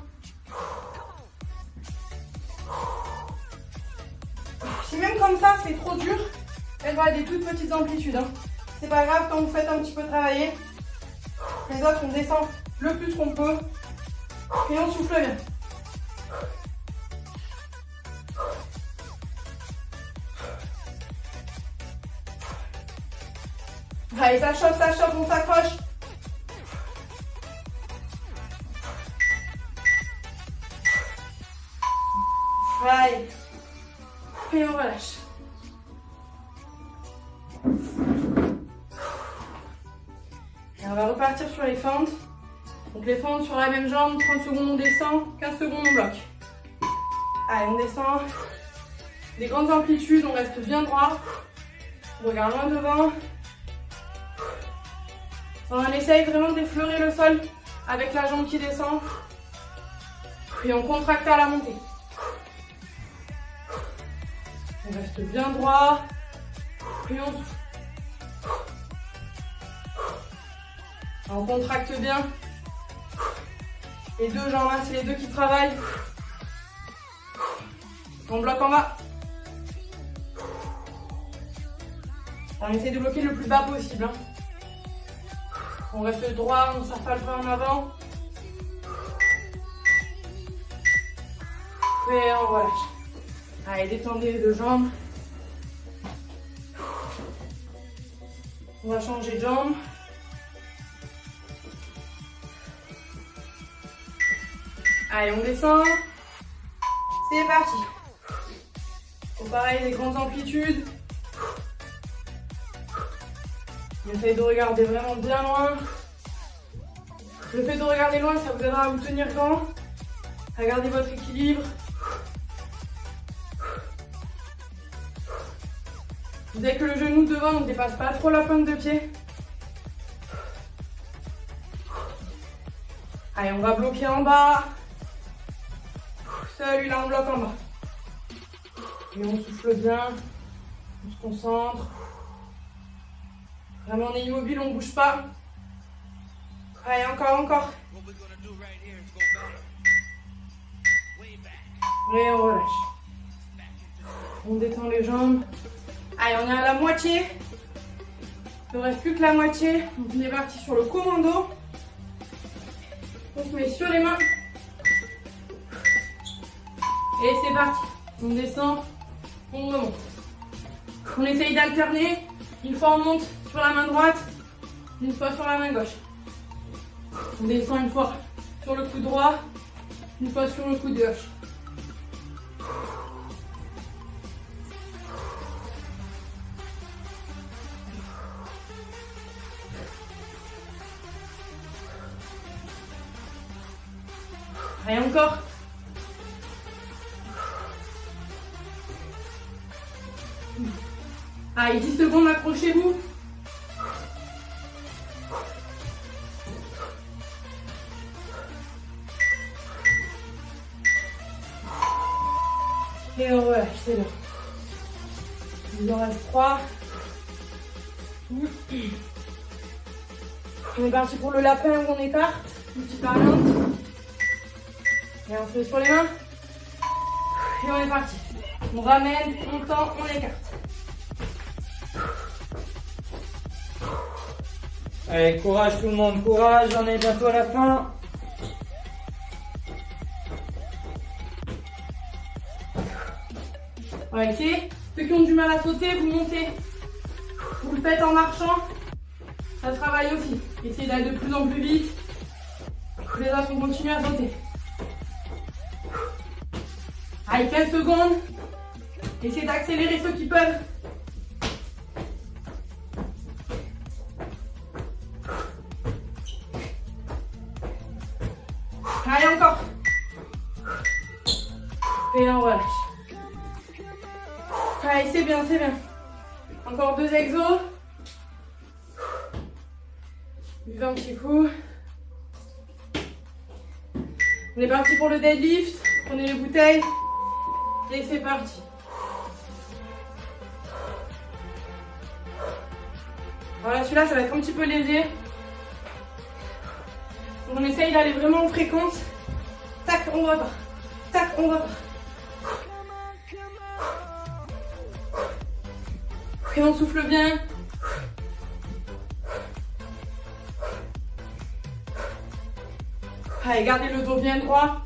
Si même comme ça, c'est trop dur, faites des toutes petites amplitudes. Hein. C'est pas grave, quand vous faites un petit peu travailler, les autres, on descend le plus qu'on peut et on souffle bien. Allez, ça chauffe, on s'accroche. Allez. Et on relâche. Et on va repartir sur les fentes. Donc les fentes sur la même jambe, 30 secondes on descend, 15 secondes on bloque. Allez, on descend. Des grandes amplitudes, on reste bien droit. On regarde loin devant. On essaye vraiment d'effleurer le sol avec la jambe qui descend. Et on contracte à la montée. On reste bien droit. Et on souffle. On contracte bien. Les deux jambes, c'est les deux qui travaillent. On bloque en bas. On essaie de bloquer le plus bas possible. Hein. On reste droit, on s'affale pas en avant. Et on relâche. Allez, détendez les deux jambes. On va changer de jambe. Allez, on descend. C'est parti. Donc pareil, les grandes amplitudes. On essaye de regarder vraiment bien loin. Le fait de regarder loin, ça vous aidera à vous tenir grand, à garder votre équilibre. Dès que le genou devant ne dépasse pas trop la pointe de pied. Allez, on va bloquer en bas. Celui-là, on bloque en bas. Et on souffle bien. On se concentre. Vraiment, on est immobile, on ne bouge pas. Allez, encore. Et on relâche. On détend les jambes. Allez, on est à la moitié. Il ne reste plus que la moitié. Donc on est parti sur le commando. On se met sur les mains. Et c'est parti. On descend, on remonte. On essaye d'alterner. Une fois on monte sur la main droite, une fois sur la main gauche. On descend une fois sur le coude droit, une fois sur le coude gauche. Et encore. Allez, 10 secondes, accrochez-vous. Et on relâche, c'est là. Il en reste 3. On est parti pour le lapin où on écarte. Une petite variante. Et on se met sur les mains. Et on est parti. On ramène, on tend, on écarte. Allez, courage tout le monde, courage, on est bientôt à la fin. Ouais, essayez. Ceux qui ont du mal à sauter, vous montez. Vous le faites en marchant. Ça travaille aussi. Essayez d'aller de plus en plus vite. Les autres vont continuer à sauter. Allez, 15 secondes. Essayez d'accélérer ceux qui peuvent. Allez, encore. Et on relâche. Allez, c'est bien, c'est bien. Encore 2 exos. Buvez un petit coup. On est parti pour le deadlift. Prenez les bouteilles. Et c'est parti. Voilà, celui-là, ça va être un petit peu léger. Donc on essaye d'aller vraiment en fréquence. Tac, on repart. Tac, on repart. Et on souffle bien. Allez, gardez le dos bien droit.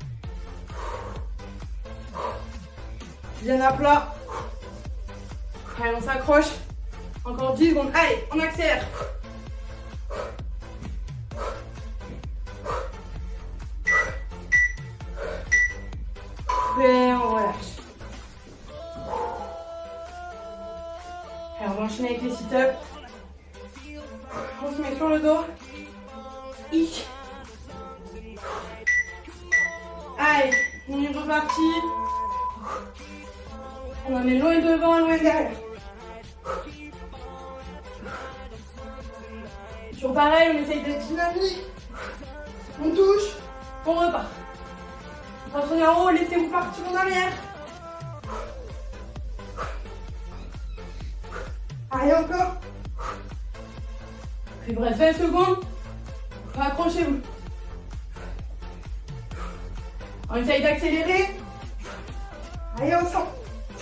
Bien à plat. Allez, on s'accroche. Encore 10 secondes. Allez, on accélère. Et on relâche. Allez, on va enchaîner avec les sit-ups. On se met sur le dos. Hic. Allez, on est reparti. On en met loin devant, loin derrière. Toujours pareil, on essaye d'être dynamique. On touche, on repart. Quand on est en haut, laissez-vous partir en arrière. Allez, encore. Il vous reste 20 secondes. Accrochez-vous. On essaye d'accélérer. Allez, on sent.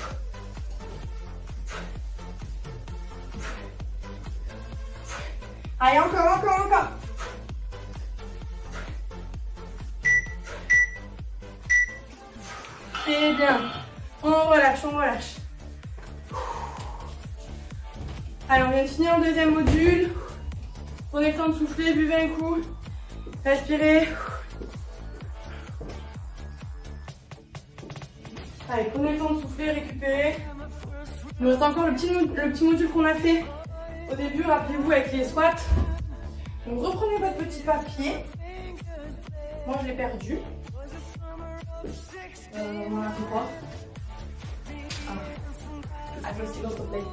Allez, encore. C'est bien. On relâche. Allez, on vient de finir le deuxième module. Prenez le temps de souffler, buvez un coup. Respirez. Allez, prenez le temps de souffler, récupérez. Il nous reste encore le petit module qu'on a fait au début, rappelez-vous, avec les squats. Donc reprenez votre petit papier. Moi je l'ai perdu. On en a fait quoi? Attends, s'il te plaît.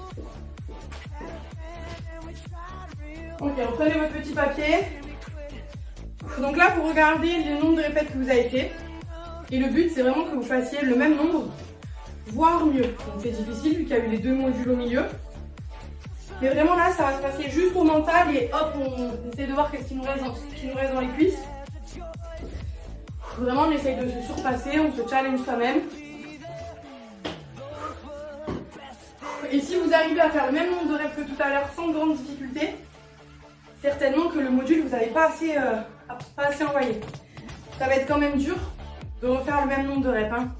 Ok, reprenez votre petit papier. Donc là, vous regardez le nombre de répètes que vous avez fait. Et le but, c'est vraiment que vous fassiez le même nombre, voire mieux. Donc c'est difficile vu qu'il y a eu les 2 modules au milieu. Mais vraiment là, ça va se passer juste au mental et hop, on essaie de voir qu'est-ce qui nous reste dans les cuisses. Vraiment, on essaye de se surpasser, on se challenge soi-même. Et si vous arrivez à faire le même nombre de reps que tout à l'heure sans grande difficulté, certainement que le module, vous n'avez pas assez envoyé. Ça va être quand même dur de refaire le même nombre de reps. Hein.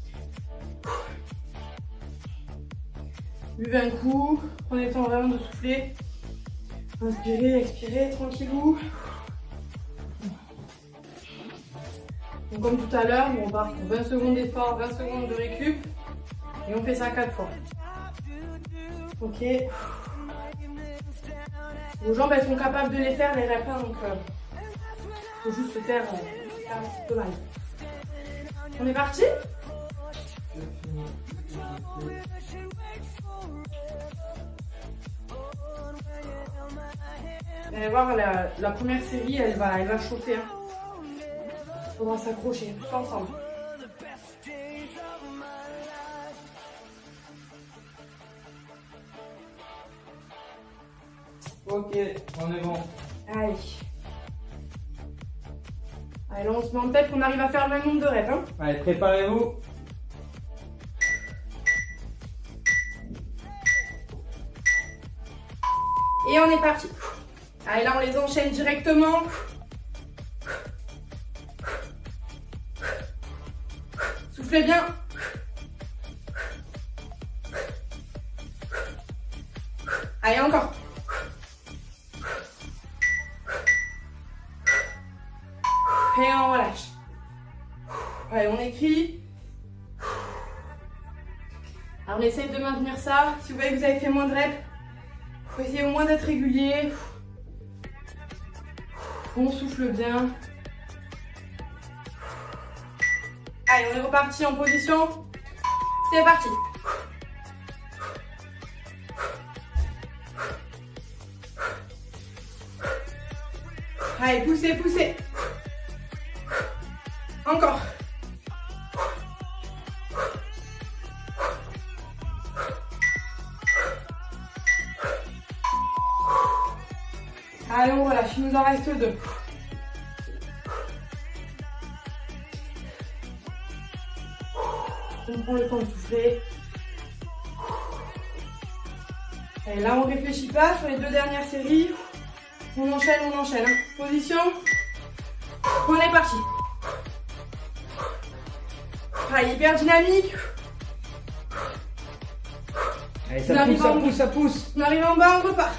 Buvez un coup, prenez le temps vraiment de souffler. Inspirez, expirez, tranquillou. Donc comme tout à l'heure, on part pour 20 secondes d'effort, 20 secondes de récup. Et on fait ça 4 fois. Ok. Vos jambes, elles sont capables de les faire, les reps. Donc il faut juste se faire un petit peu mal. On est parti? Vous allez voir, la première série, elle va chauffer. Hein. Faudra s'accrocher, tous ensemble. Ok, on est bon. Allez. Allez, là, on se met en tête qu'on arrive à faire le même nombre de reps. Hein. Allez, préparez-vous. Et on est parti. Allez, là, on les enchaîne directement. Soufflez bien. Allez, encore. Et on relâche. Allez, on écrit. Alors, on essaye de maintenir ça. Si vous voyez que vous avez fait moins de reps, il faut essayer au moins d'être régulier. On souffle bien. Allez, on est reparti en position. C'est parti. Allez, poussez, poussez. Encore. Allez, on relâche, il nous en reste 2. On prend le temps de souffler. Et là, on ne réfléchit pas sur les 2 dernières séries. On enchaîne, on enchaîne. Position. On est parti. Allez, hyper dynamique. Allez, ça pousse, ça pousse, ça pousse. On arrive en bas, on repart.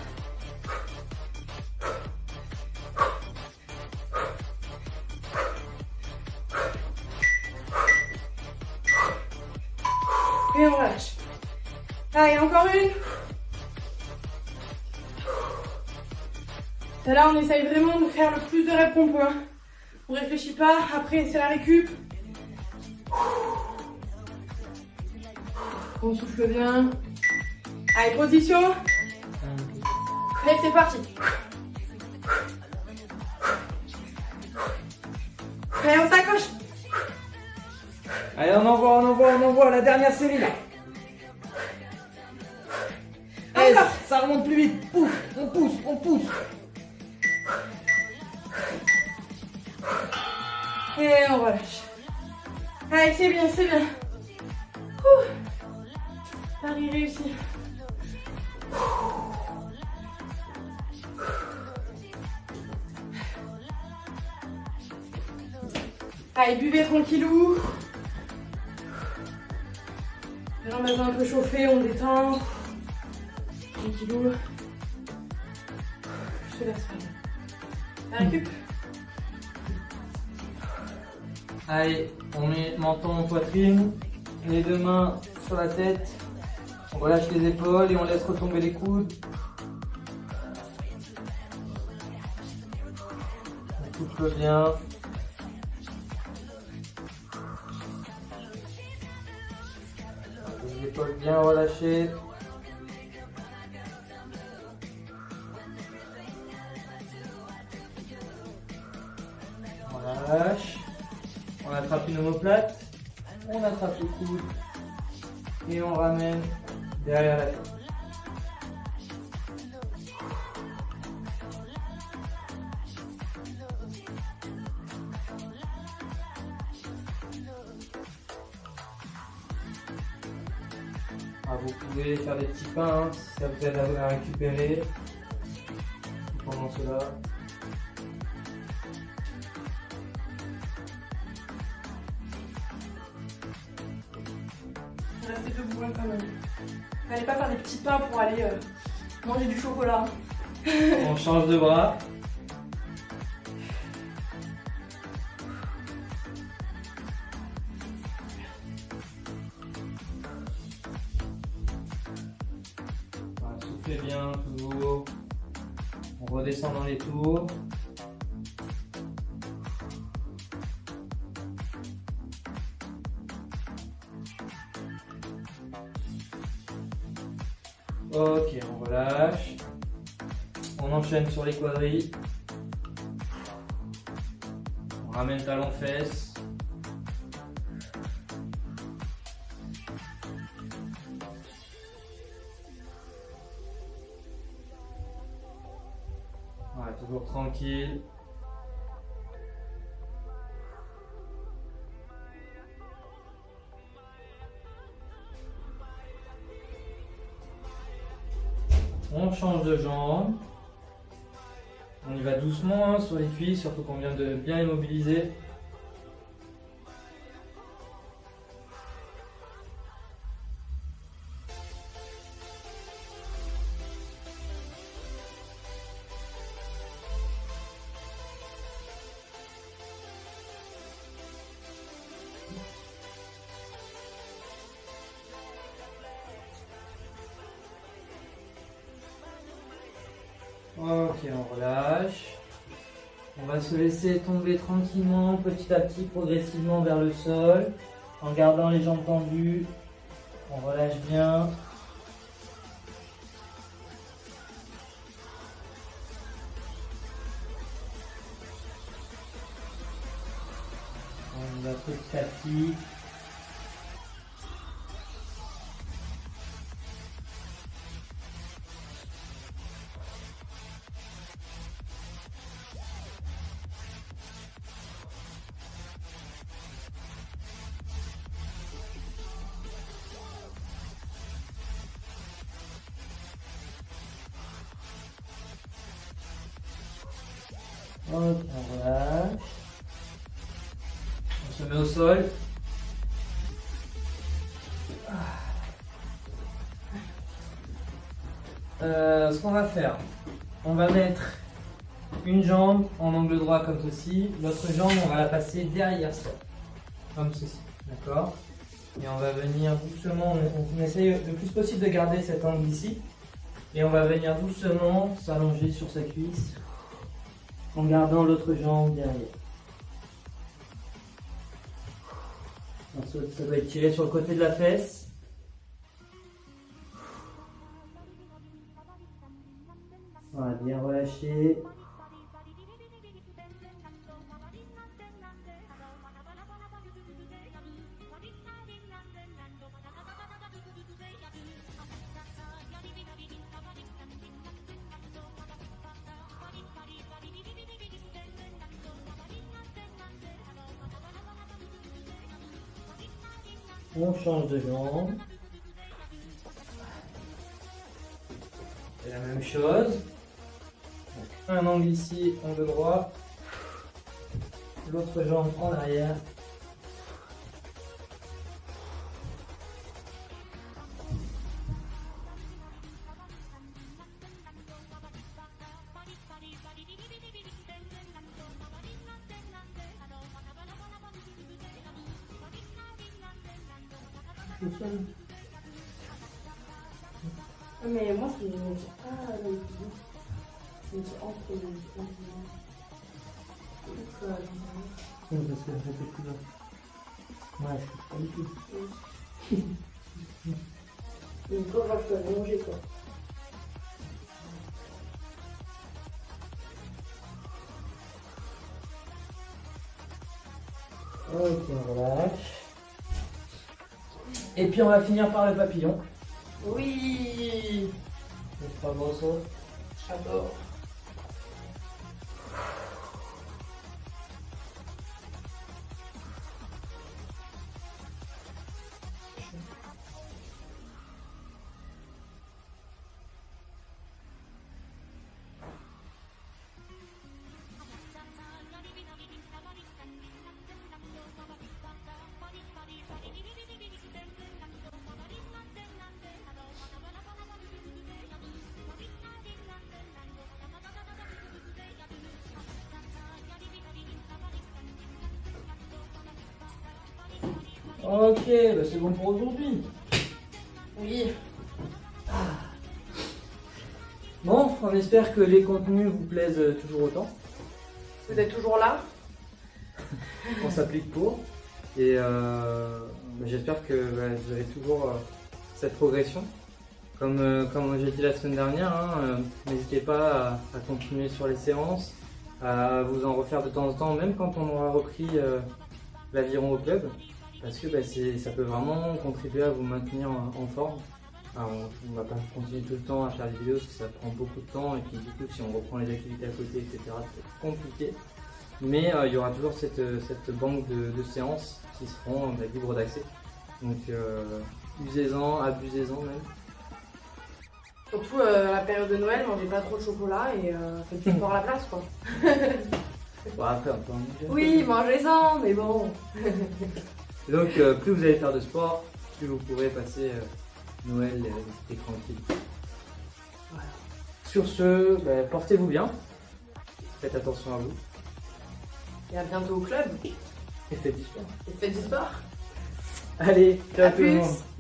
Et on relâche. Allez, encore une. Et là, on essaye vraiment de faire le plus de reps qu'on peut. Hein. On réfléchit pas. Après, c'est la récup. On souffle bien. Allez, position. Allez, c'est parti. Allez, on s'accroche. Allez, on envoie la dernière série là. Allez, Encore. ça remonte plus vite. Pouf, on pousse, on pousse. Et on relâche. Allez, c'est bien, c'est bien. Paris réussi. Allez, buvez tranquillou. Les jambes elles ont un peu chauffé, on détend. Tranquillou. Je te laisse faire. La récup. Allez, on met menton en poitrine, les 2 mains sur la tête, on relâche les épaules et on laisse retomber les coudes. On souffle bien. Les épaules bien relâchées. On relâche. On attrape une omoplate, on attrape le coude et on ramène derrière la tête. Ah, vous pouvez faire des petits pains hein, si ça vous aide à récupérer pendant cela. Restez debout hein, quand même. N'allez pas faire des petits pains pour aller manger du chocolat. On change de bras. Voilà, soufflez bien toujours. On redescend dans les tours. Ok, on relâche. On enchaîne sur les quadrilles. On ramène talon fesses. Voilà, toujours tranquille. On change de jambe. On y va doucement hein, sur les cuisses, surtout qu'on vient de bien immobiliser. Ok, on relâche. On va se laisser tomber tranquillement, petit à petit, progressivement vers le sol, en gardant les jambes tendues. On relâche bien. On va petit à petit. Ok, voilà. On se met au sol. Ce qu'on va faire, on va mettre une jambe en angle droit comme ceci, l'autre jambe on va la passer derrière ça, comme ceci, d'accord? Et on va venir doucement, on essaye le plus possible de garder cet angle ici, et on va venir doucement s'allonger sur sa cuisse en gardant l'autre jambe derrière. Ensuite, ça doit être tiré sur le côté de la fesse. Voilà, bien relâché. On change de jambe. C'est la même chose. Donc, un angle ici, angle droit. L'autre jambe en arrière. Mais moi, c'est pas là, c'est entre les deux. Oui, parce que je fais plus là. Ouais, je fais pas du tout. Une pauvre, je peux allonger quoi. Ok, on relâche. Et puis on va finir par le papillon. Oui, C'est pas beau ça. j'adore. Ok, bah c'est bon pour aujourd'hui. Oui. Bon, on espère que les contenus vous plaisent toujours autant. Vous êtes toujours là? On s'applique pour. Et j'espère que vous avez toujours cette progression. Comme j'ai dit la semaine dernière, hein, n'hésitez pas à continuer sur les séances, à vous en refaire de temps en temps, même quand on aura repris l'aviron au club, parce que ça peut vraiment contribuer à vous maintenir en forme. Alors, on ne va pas continuer tout le temps à faire des vidéos parce que ça prend beaucoup de temps et puis du coup si on reprend les activités à côté, etc., c'est compliqué. Mais il y aura toujours cette banque de séances qui seront libres d'accès. Donc usez-en, abusez-en même. Surtout la période de Noël, mangez pas trop de chocolat et faites du sport à la place quoi. Bon, après, on peut en manger. Oui, mangez-en, mais bon. Et donc plus vous allez faire de sport, plus vous pourrez passer Noël et tranquille. Voilà. Sur ce, portez-vous bien, faites attention à vous. Et à bientôt au club. Et faites du sport. Et faites du sport. Allez, ciao À tout le plus. monde.